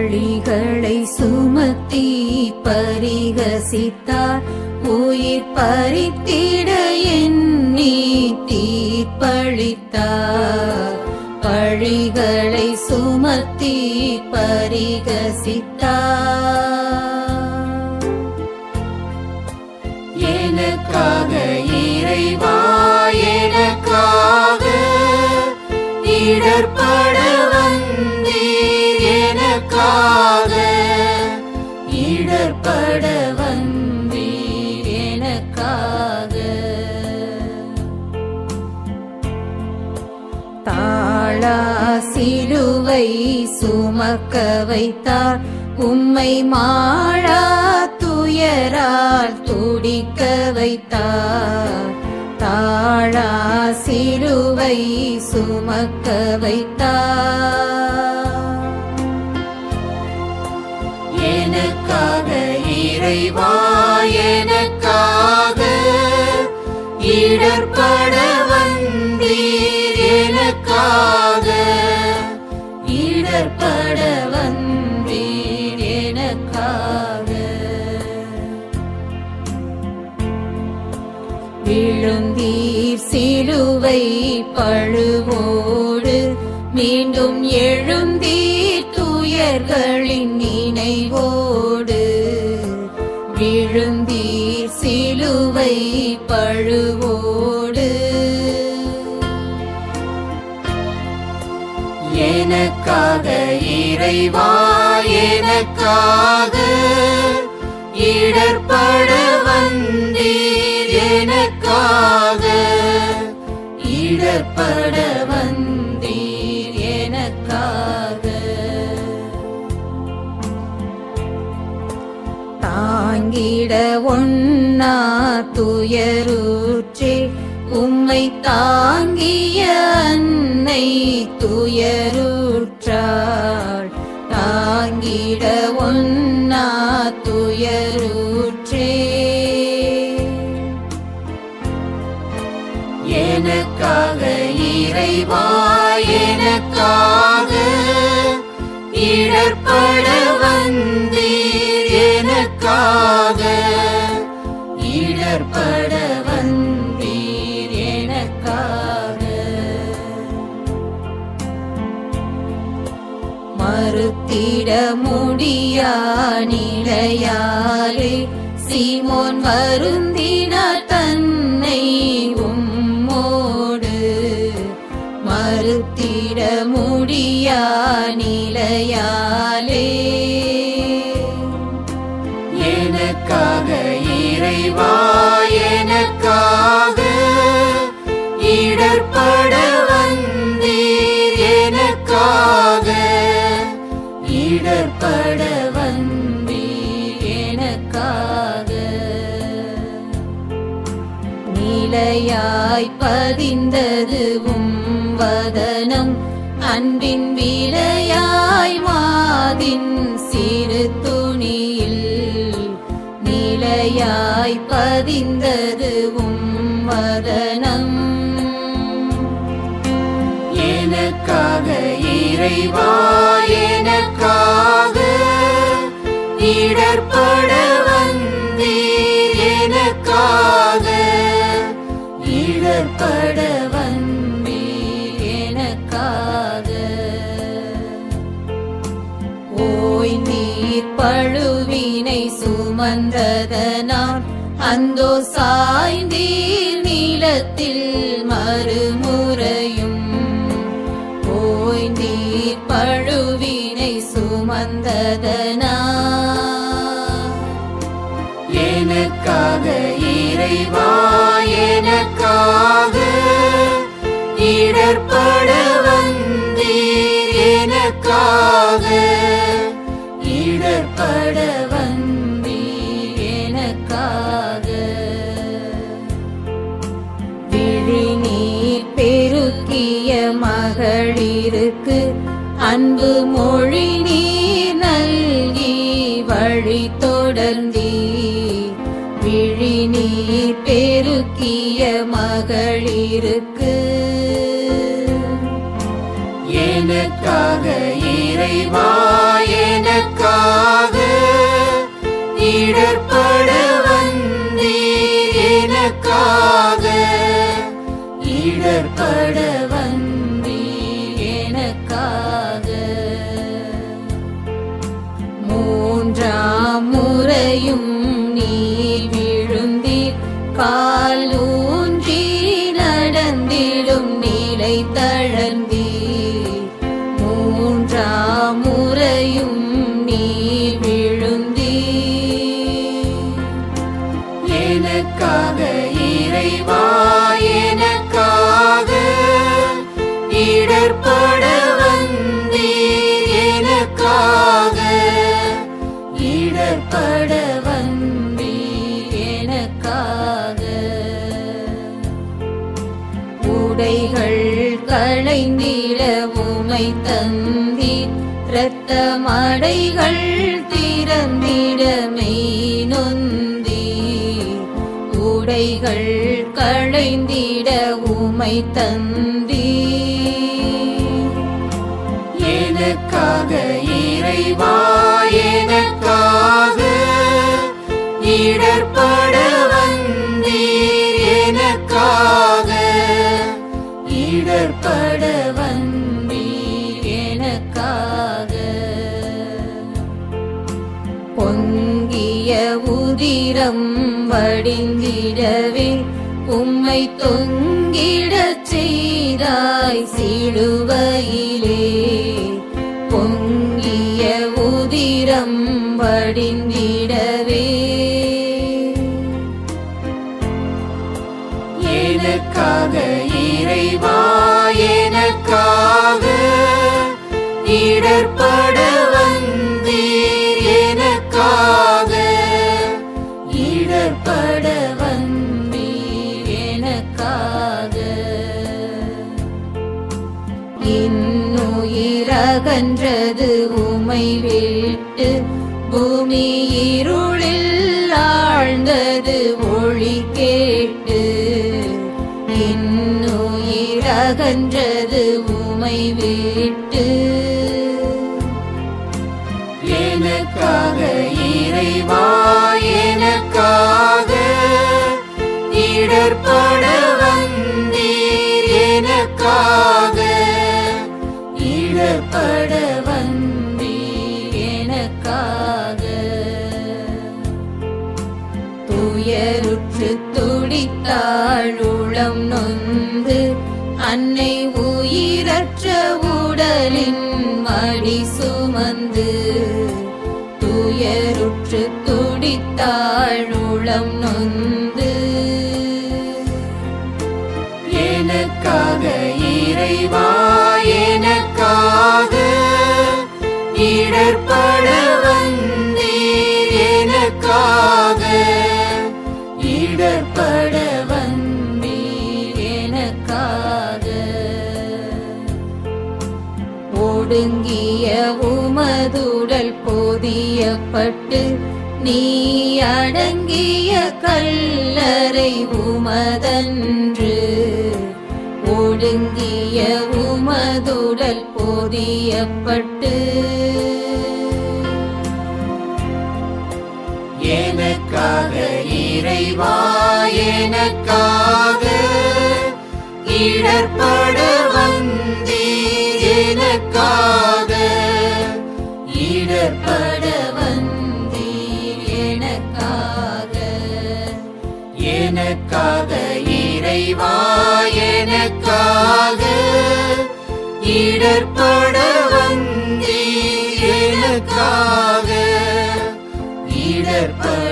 பழிகளை சுமத்தி பரிகசித்தார் உயிர் பறித்திட எண்ணி தீர்ப்பளித்தார். பழிகளை சுமத்தி பரிகசித்தார். எனக்காக இறைவா எனக்காக இடர்பட வந்தீர். எனக்காக இடர்பட வந்தீர். எனக்காக தாழா சிலுவை சுமக்க வைத்தார். உம்மை மாளா துயரால் துடிக்க வைத்தார். தாழா சிலுவை சுமக்க வைத்தார். எனக்காக இறைவா எனக்காக இடர்பட வந்தீர். எனக்காக இடர்பட வந்தீர். எனக்காக விழுந்தீர் சிலுவை பழுவோடு மீண்டும் எழுந்தீர் துயர்களின் நினைவோடு. விழுந்தீர் சிலுவை பழுவோடு. எனக்காக இறைவா எனக்காக இடர்பட வந்தீர். எனக்காக இடர்பட வந்தீர். எனக்காக தாங்கிட ஒண்ணா துயருற்றே உம்மை தாங்கிய அன்னை துயருற்றாள். தாங்கிட ஒண்ணா துயருற்றே. எனக்காக இறைவா எனக்காக இடர்பட வந்தீர். எனக்காக இடர்பட வந்தீர். எனக்காக மறுத்திட முடியா நிலையாலே சீமோன் வருந்தினார் தன்னை உம்மோடு. மறுத்திட முடியா நிலையாலே எனக்காக இறைவா எனக்காக இடர்பட வந்தீர். எனக்காக இடர்பட வந்தீர். எனக்காக நிலையாய் பதிந்தது வதனம் அன்பின் விலையாய் மாதின் சிறு துணியில். நிலையாய் பதிந்தது வதனம். எனக்காக இறைவா எனக்காக இடர்பட வந்தீர். எனக்காக இடர்பட வந்தீர். எனக்காக ஓய்ந்தீர் பழுவினை சுமந்ததனால் அந்தோ சாய்ந்தீர் நீலத்தில் மறுமுறையும். ஓய்ந்தீர் பழுவினை சுமந்ததனால் எனக்காக இறைவா எனக்காக இடர்பட வந்தீர். எனக்காக இடர்பட வந்தீர். எனக்காக விழிநீர் பெருக்கிய மகளிருக்கு அன்பு மொழி நீர் நல்கி வழி தொடர்ந்தீர். விழிநீர் பெருக்கிய மகளிருக்கு எனக்காக இறைவா எனக்காக இடர்பட வந்தீர் எனக்காக, இடர்பட வந்தீர் எனக்காக. மூன்றாம் முறையும் நீர் விழுந்தீர், கால் ஊன்றி நடந்திடும் நிலை தளர்ந்தீர். மூன்றாம் முறையும் நீர் விழுந்தீர் எனக்காக, இறைவா எனக்காக, இடர்பட வந்தீர் எனக்காக, இடர்பட வந்தீர் எனக்காக. உடைகள் களைந்திட உமை தந்தீர், இரத்த மடைகள் திறந்திட மெய் நொந்தீர். உடைகள் களைந்திட உமை தந்தீர் எனக்காக, இறைவா எனக்காக, இடர்பட வந்தீர் எனக்காக, இடர்பட வந்தீர் எனக்காக. பொங்கிய உதிரம் வடிந்திடவே உம்மை தொங்கிடச் செய்தாய் சிலுவையிலே. பொங்கிய உதிரம் வடிந்திடவே எனக்காக, இறைவா எனக்காக, இடர்பட வந்தீர் எனக்காக, இடர்பட வந்தீர் எனக்காக. இன்னுயிரகன்றது உமை விட்டு, பூமி இருளில் ஆழ்ந்தது ஒளி கேட்டு. இன்னுயிரகன்றது உமை விட்டு எனக்காக, இறைவா எனக்காக, இடர்பட வந்தீர் எனக்காக, இடர்பட வந்தீர் எனக்காக. துயருற்று துடித்தாள் உளம் நொந்து, அன்னை உயிரற்ற உடலின் மடி சுமந்து. துயருற்று துடித்தாள் உளம் நொந்து எனக்காக, இறைவா எனக்காக, இடர்பட வந்தீர் எனக்காக, இடர்பட வந்தீர் எனக்காக. ஒடுங்கிய உமதுடல் பொதியப்பட்டு, நீ அடங்கிய கல்லறை உமதன்று. ஒடுங்கிய உமதுடல் பொதியப்பட்டு எனக்காக, இறைவா எனக்காக, இடர்பட வந்தீர் எனக்காக, இடர்பட வந்தீர் எனக்காக, எனக்காக, இறைவா எனக்காக, இடர்பட வந்தீர் எனக்காக, இடர்பட